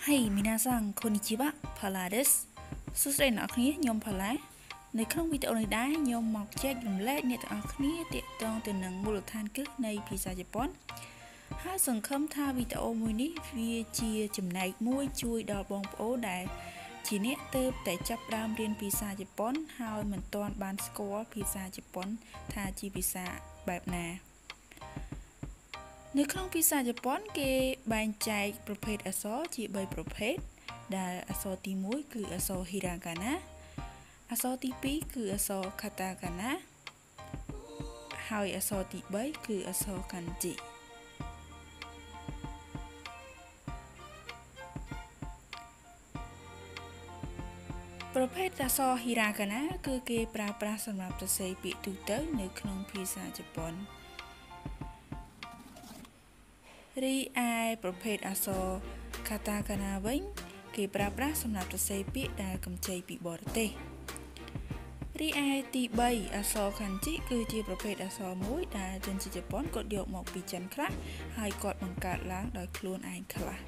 Hey, minasan, konnichiwa, Phala desu. សួស្តីអ្នកគ្នាខ្ញុំផល្លានៅក្នុងវីដេអូនេះដែរខ្ញុំមកចែករំលែកអ្នកទាំងអស់គ្នាទាក់ទងទៅនឹងមូលដ្ឋានគ្រឹះនៃភាសាជប៉ុនហើយសង្ឃឹមថាវីដេអូមួយនេះវាជាចំណែកមួយជួយដល់បងប្អូនដែលជាអ្នកទើបតែចាប់ផ្ដើមរៀនភាសាជប៉ុនហើយមិនទាន់បានស្គាល់ភាសាជប៉ុនថាជាភាសាបែបណានៅក្នុងភាសាជប៉ុនគេបែងចែកប្រភេទអក្សរជា3ប្រភេទដែលអក្សរទី1គឺអក្សរ Hiragana អក្សរទី2គឺអក្សរ Katakana ហើយអក្សរទី3គឺអក្សរ Kanji ប្រភេទអក្សរ Hiragana គឺគេប្រើប្រាស់សម្រាប់សរសេរពាក្យទូទៅនៅក្នុងភាសាជប៉ុនរីឯប្រភេទអក្សរ Katakana វិញគេប្រើប្រាស់សម្រាប់សរសេរពាក្យដែលកម្ចីពីបរទេសរីឯទី3អក្សរ Kanji គឺជាប្រភេទអក្សរមួយដែលជនជាតិជប៉ុនគាត់យកមកពីចិនខ្លះហើយគាត់បង្កើតឡើងដោយខ្លួនឯងខ្លះ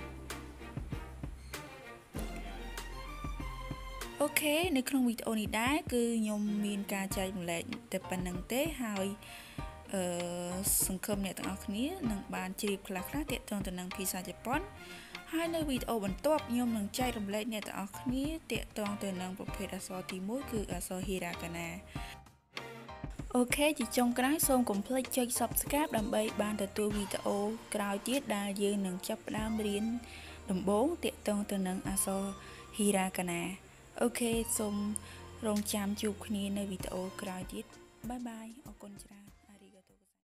អូខេនៅក្នុងវីដេអូនេះដែរគឺខ្ញុំមានការចែករំលែកតែប៉ុណ្្នឹងទេហើយសង្ឃឹមអ្នកទាំងអស់គ្នានឹងបានជ្រាបខ្លះៗទាក់ទងទៅនឹងភាសាជប៉ុនហើយនៅវីដេអូបន្ទាប់ខ្ញុំនឹងចែករំលែកអ្នកទាំងអស់គ្នាទាក់ទងទៅនឹងប្រភេទអក្សរទី1គឺអក្សរ Hiragana អូខេជាចុងក្រោយសូមកុំភ្លេចចុច Subscribe ដើម្បីបានទទួលវីដេអូក្រោយទៀតដែលយើងនឹងចាប់ផ្ដើមរៀនដំបូងទាក់ទងទៅនឹងអក្សរ Hiragana អូខេសូមរងចាំជួបគ្នានៅវីដេអូក្រោយទៀតបាយបាយអរគុណច្រើន